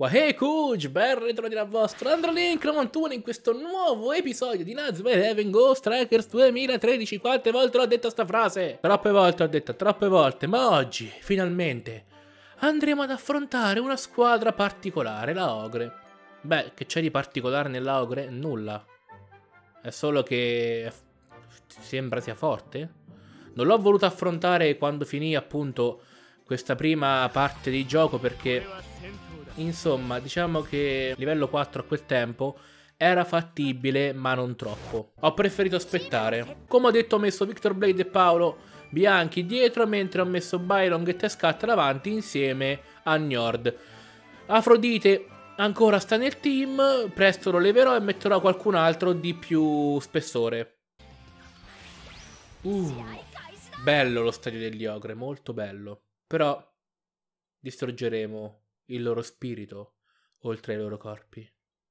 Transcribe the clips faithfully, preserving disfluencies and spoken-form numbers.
Wahey Kuj, ben ritrovati dal vostro Androlink novantuno in questo nuovo episodio di Nazuma Eleven Ghost Strikers duemilatredici. Quante volte l'ho detta sta frase? Troppe volte l'ho detta, troppe volte, ma oggi, finalmente, andremo ad affrontare una squadra particolare, la Ogre. Beh, che c'è di particolare nella Ogre? Nulla. È solo che sembra sia forte. Non l'ho voluto affrontare quando finì appunto questa prima parte di gioco perché... Insomma, diciamo che livello quattro a quel tempo era fattibile, ma non troppo. Ho preferito aspettare. Come ho detto, ho messo Victor Blade e Paolo Bianchi dietro, mentre ho messo Bylong e Tescat davanti insieme a Njord. Afrodite ancora sta nel team, presto lo leverò e metterò qualcun altro di più spessore. Uh, bello lo stadio degli Ogre, molto bello. Però distruggeremo il loro spirito oltre ai loro corpi.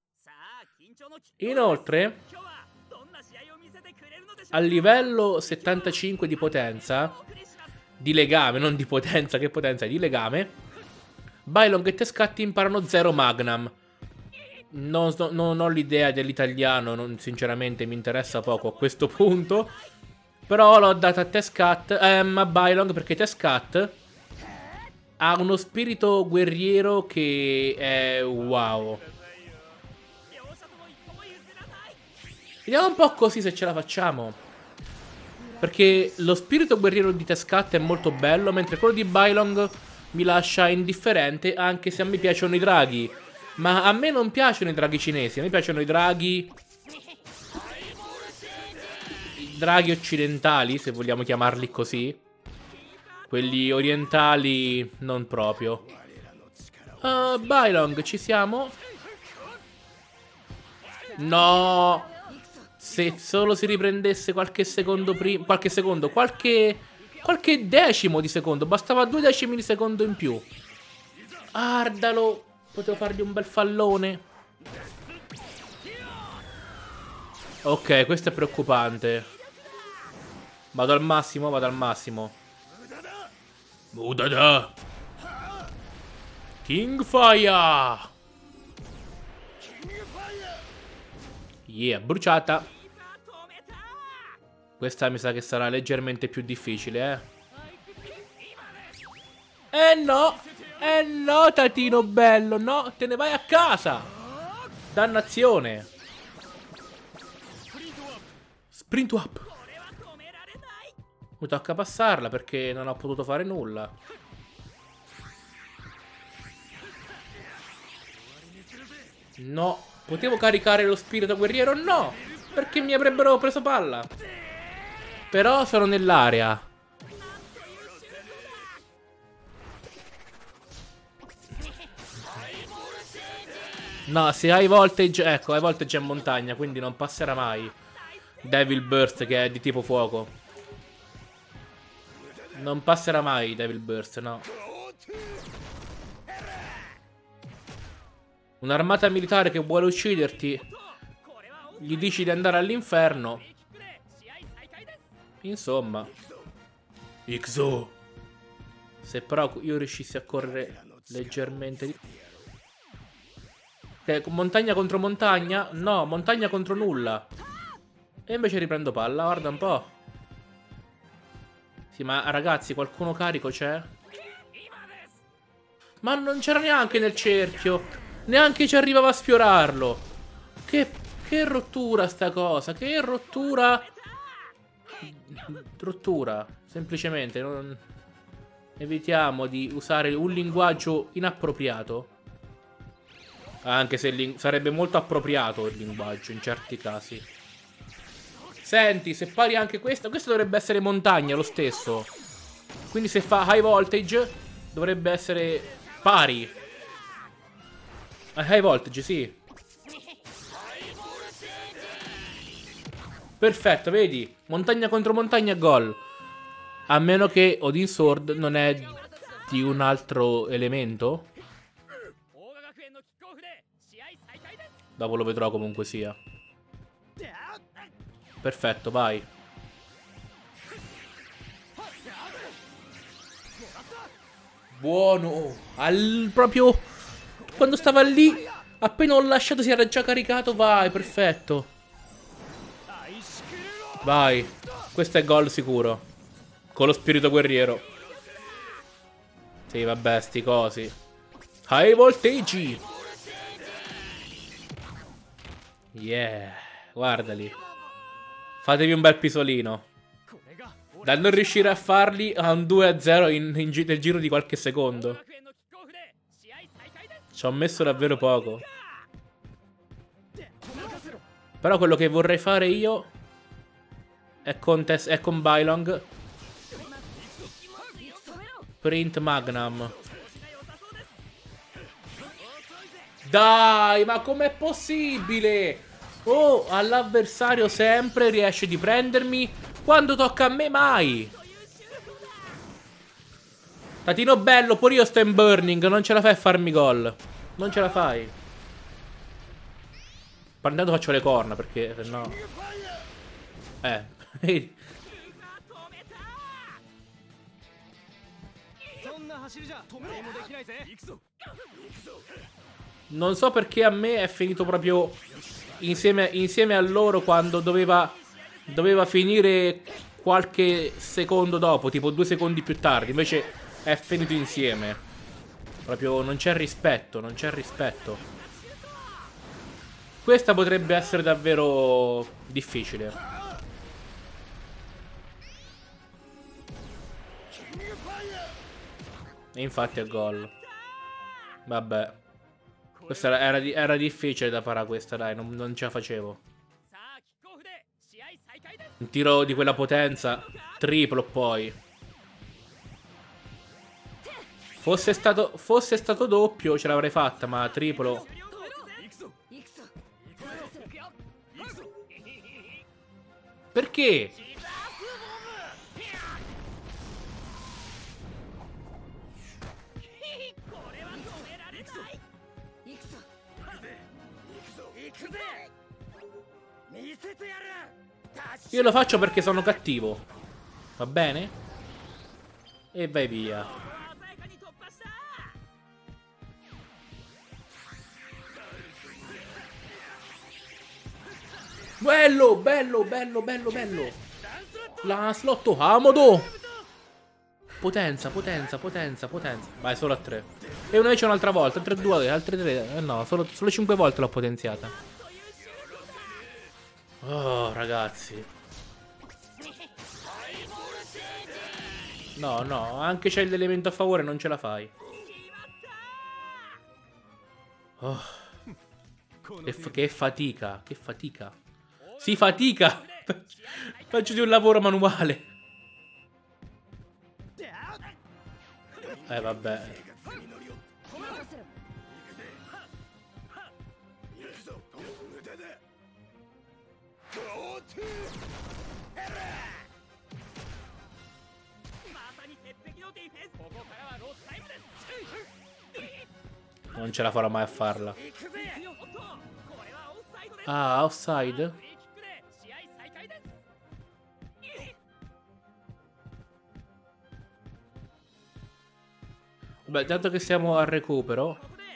Inoltre, a livello settantacinque di potenza, di legame, non di potenza, che potenza, di legame, Bylong e Tescat imparano zero Magnum. Non, non ho l'idea dell'italiano, sinceramente mi interessa poco a questo punto. Però l'ho data a Tescat, ehm, a Bylong perché Tescat ha uno spirito guerriero che è wow. Vediamo un po' così se ce la facciamo. Perché lo spirito guerriero di Tescat è molto bello, mentre quello di Bylong mi lascia indifferente, anche se a me piacciono i draghi. Ma a me non piacciono i draghi cinesi, a me piacciono i draghi... I draghi occidentali, se vogliamo chiamarli così. Quelli orientali non proprio. Uh, Bylong, ci siamo? No! Se solo si riprendesse qualche secondo prima... Qualche secondo, qualche... Qualche decimo di secondo. Bastava due decimi di secondo in più. Ardalo! Potevo fargli un bel fallone. Ok, questo è preoccupante. Vado al massimo, vado al massimo. Udada Kingfire. Yeah, bruciata. Questa mi sa che sarà leggermente più difficile, eh Eh no. Eh no, tatino bello. No, te ne vai a casa. Dannazione. Sprint up. Mi tocca passarla perché non ho potuto fare nulla. No. Potevo caricare lo spirito guerriero? No. Perché mi avrebbero preso palla. Però sono nell'area. No, se hai voltage... Ecco, hai voltage in montagna, quindi non passerà mai. Devil Burst, che è di tipo fuoco. Non passerà mai Devil Burst, no. Un'armata militare che vuole ucciderti. Gli dici di andare all'inferno. Insomma. Ixo. Se però io riuscissi a correre leggermente di... Okay, montagna contro montagna? No, montagna contro nulla. E invece riprendo palla, guarda un po'. Sì, ma ragazzi, qualcuno carico c'è? Ma non c'era neanche nel cerchio. Neanche ci arrivava a sfiorarlo. Che, che rottura sta cosa. Che rottura. Rottura. Semplicemente non... Evitiamo di usare un linguaggio inappropriato. Anche se sarebbe molto appropriato il linguaggio in certi casi. Senti, se pari anche questa... Questa dovrebbe essere montagna lo stesso. Quindi se fa high voltage dovrebbe essere pari. High voltage, sì. Perfetto, vedi? Montagna contro montagna, gol. A meno che Odin Sword non è di un altro elemento. Dopo lo vedrò comunque sia. Perfetto, vai. Buono. Al proprio quando stava lì, appena ho lasciato si era già caricato. Vai, perfetto. Vai. Questo è gol sicuro. Con lo spirito guerriero. Sì, vabbè, sti cosi. High voltaggi. Yeah. Guardali. Fatevi un bel pisolino. Da non riuscire a farli a un due a zero in, in gi nel giro di qualche secondo. Ci ho messo davvero poco. Però quello che vorrei fare io è con, è con Bylong. Print Magnum. Dai, ma com'è possibile? Oh, all'avversario sempre riesce di prendermi. Quando tocca a me mai. Tatino bello, pure io sto in burning. Non ce la fai a farmi gol. Non ce la fai. Intanto faccio le corna perché se no. Eh. Non so perché a me è finito proprio insieme, insieme a loro quando doveva Doveva finire qualche secondo dopo, tipo due secondi più tardi. Invece è finito insieme. Proprio non c'è rispetto, non c'è rispetto. Questa potrebbe essere davvero difficile. E infatti è gol. Vabbè. Questa era, era, era difficile da fare questa, dai, non, non ce la facevo. Un tiro di quella potenza. Triplo poi. Fosse stato, fosse stato doppio ce l'avrei fatta, ma triplo. Perché? Io lo faccio perché sono cattivo. Va bene? E vai via. Bello, bello, bello, bello, bello. La slotto Amodo. Potenza, potenza, potenza, potenza. Vai, solo a tre. E una invece un'altra volta. Altre due, altre tre. Eh no, solo, solo cinque volte l'ho potenziata. Oh, ragazzi. No, no, anche c'è l'elemento a favore, non ce la fai. Oh. Che, che fatica, che fatica. Si fatica. Faccio di un lavoro manuale. Eh, vabbè. Non ce la farò mai a farla. Ah, offside? Vabbè, dato che siamo al recupero.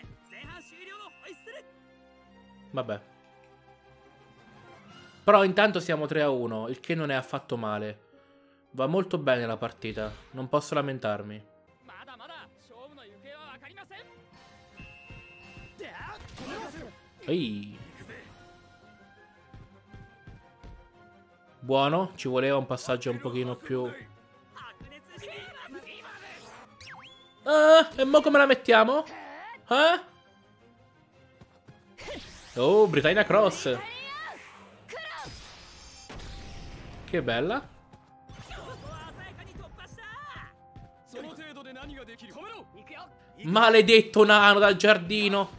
Vabbè. Però intanto siamo tre a uno, il che non è affatto male. Va molto bene la partita, non posso lamentarmi. Ehi. Buono, ci voleva un passaggio un pochino più... Ah, e mo come la mettiamo? Ah? Oh, Britannia Cross. Che bella. Maledetto nano dal giardino.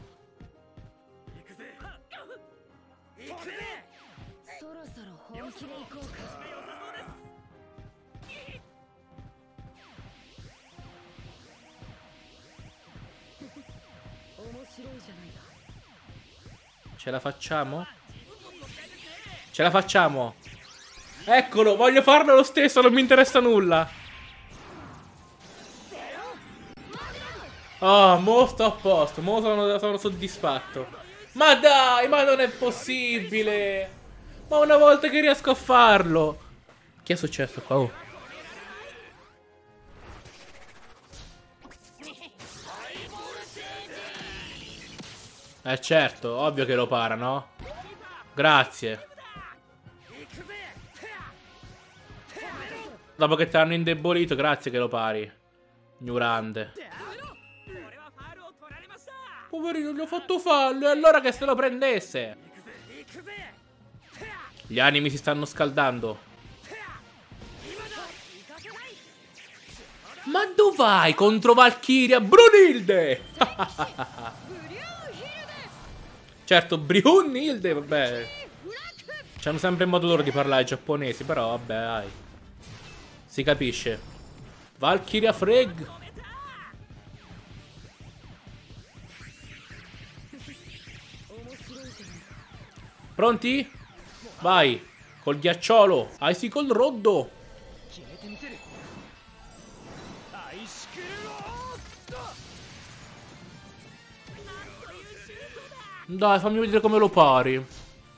Ce la facciamo? Ce la facciamo. Eccolo, voglio farlo lo stesso, non mi interessa nulla. Oh, mo sto a posto, mo sono, sono soddisfatto. Ma dai, ma non è possibile. Ma una volta che riesco a farlo. Che è successo qua? Oh. Eh certo, ovvio che lo para, no? Grazie. Dopo che ti hanno indebolito, grazie che lo pari. Ignorante. Poverino, gli ho fatto fallo, e allora che se lo prendesse. Gli animi si stanno scaldando. Ma dov'hai contro Valkyria Brunilde? Certo, Brunilde, vabbè. C'hanno sempre modo loro di parlare i giapponesi, però vabbè, dai. Si capisce. Valkyria Freg. Pronti? Vai. Col ghiacciolo. Icicle Roddo. Dai, fammi vedere come lo pari.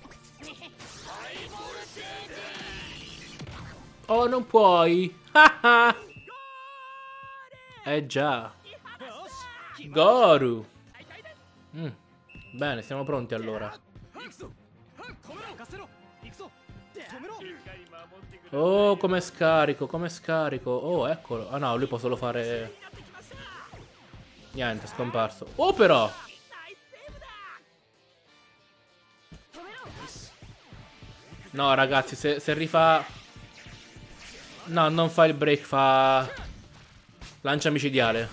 Oh, non puoi. Eh già. Goru. Mm. Bene, siamo pronti allora. Oh, come scarico, come scarico. Oh, eccolo. Ah no, lui può solo fare... Niente, è scomparso. Oh, però. No, ragazzi, se, se rifà... No, non fa il break, fa... Lancia micidiale.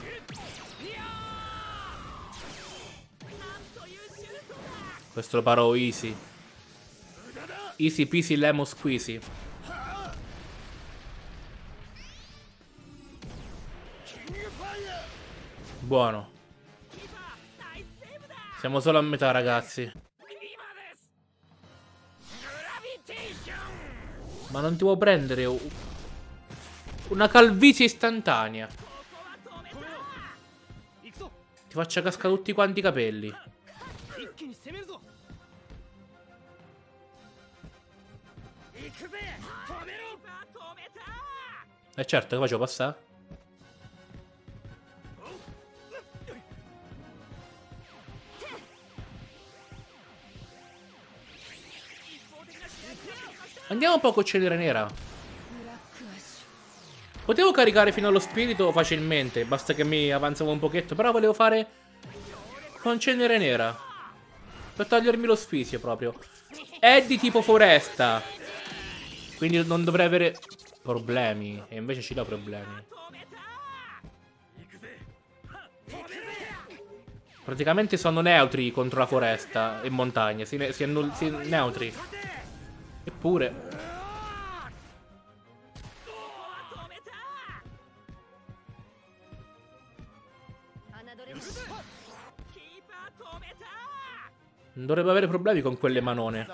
Questo lo paro easy. Easy peasy lemon squeezy. Buono. Siamo solo a metà, ragazzi. Ma non ti può prendere una calvizie istantanea. Ti faccia cascare tutti quanti i capelli. Eh certo, che faccio passare? Andiamo un po' con cenere nera. Potevo caricare fino allo spirito facilmente, basta che mi avanzavo un pochetto, però volevo fare con cenere nera. Per togliermi lo sfizio proprio. È di tipo foresta, quindi non dovrei avere problemi. E invece ci do problemi. Praticamente sono neutri contro la foresta e montagna. Si, si, si neutri. Eppure. Non dovrebbe avere problemi con quelle manone.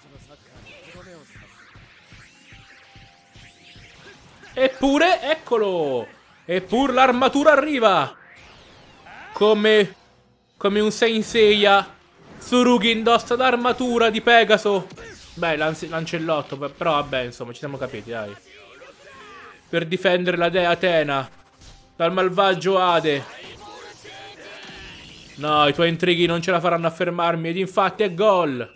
Eppure, eccolo! Eppure l'armatura arriva! Come... Come un Saint Seiya. Tsurugi indossa l'armatura di Pegaso. Beh, l'ancellotto, però vabbè, insomma, ci siamo capiti, dai. Per difendere la dea Atena dal malvagio Ade. No, i tuoi intrighi non ce la faranno a fermarmi, ed infatti è gol.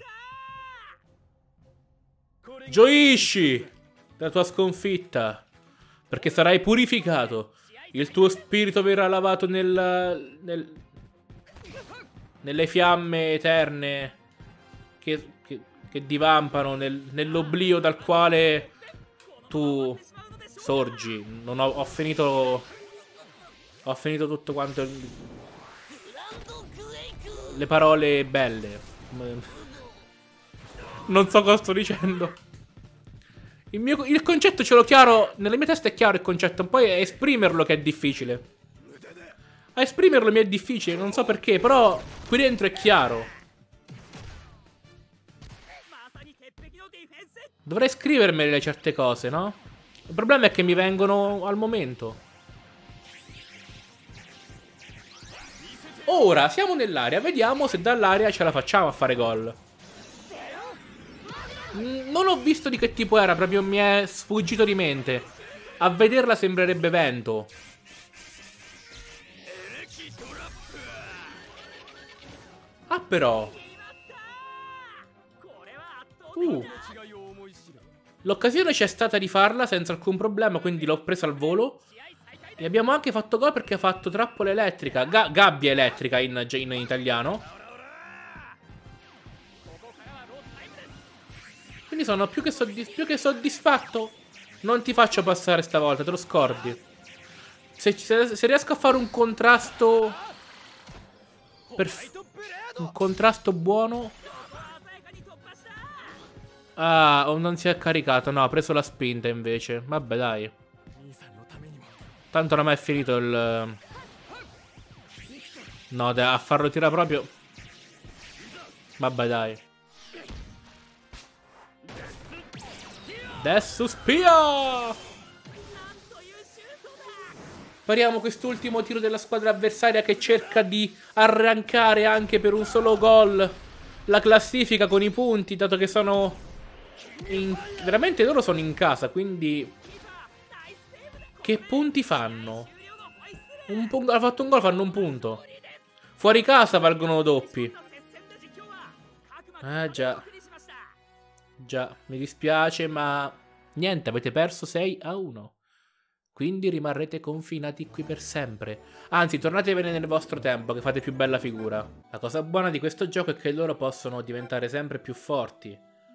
Gioisci della tua sconfitta, perché sarai purificato. Il tuo spirito verrà lavato nel, nel, nelle fiamme eterne che, che, che divampano nel, nell'oblio dal quale tu sorgi. Non ho, ho finito... Ho finito tutto quanto... Le parole belle. Non so cosa sto dicendo. Il, mio, il concetto ce l'ho chiaro. Nella mia testa è chiaro il concetto. Poi è esprimerlo che è difficile. A esprimerlo mi è difficile. Non so perché. Però qui dentro è chiaro. Dovrei scrivermele certe cose, no? Il problema è che mi vengono al momento. Ora siamo nell'area, vediamo se dall'area ce la facciamo a fare gol. Non ho visto di che tipo era, proprio mi è sfuggito di mente. A vederla sembrerebbe vento. Ah però uh. L'occasione c'è stata di farla senza alcun problema, quindi l'ho presa al volo. E abbiamo anche fatto gol perché ha fatto trappola elettrica, Ga gabbia elettrica in, in italiano. Quindi sono più che, più che soddisfatto. Non ti faccio passare stavolta, te lo scordi. Se, se, se riesco a fare un contrasto un contrasto buono. Ah, non si è caricato. No, ha preso la spinta invece. Vabbè, dai. Tanto non è finito il... No, a farlo tirare proprio. Vabbè, dai. Adesso spia! Spariamo quest'ultimo tiro della squadra avversaria che cerca di arrancare anche per un solo gol la classifica con i punti, dato che sono in... veramente loro sono in casa, quindi che punti fanno? Un punto... Ha fatto un gol, fanno un punto. Fuori casa valgono doppi. Eh già. Già, mi dispiace, ma niente, avete perso sei a uno. Quindi rimarrete confinati qui per sempre. Anzi, tornatevene nel vostro tempo, che fate più bella figura. La cosa buona di questo gioco è che loro possono diventare sempre più forti.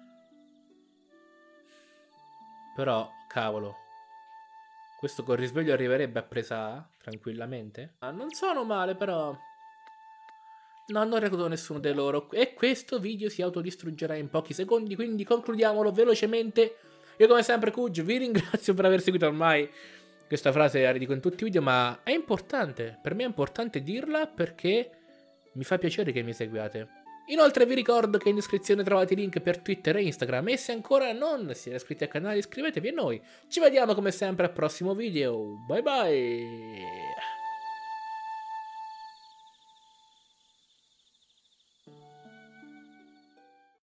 Però, cavolo, questo col risveglio arriverebbe a presa A, tranquillamente. Ah, non sono male, però... No, non recluto nessuno di loro. E questo video si autodistruggerà in pochi secondi, quindi concludiamolo velocemente. Io come sempre, Kuj, vi ringrazio per aver seguito ormai. Questa frase la ridico in tutti i video, ma è importante. Per me è importante dirla perché mi fa piacere che mi seguiate. Inoltre vi ricordo che in descrizione trovate i link per Twitter e Instagram. E se ancora non siete iscritti al canale, iscrivetevi a noi. Ci vediamo come sempre al prossimo video. Bye bye!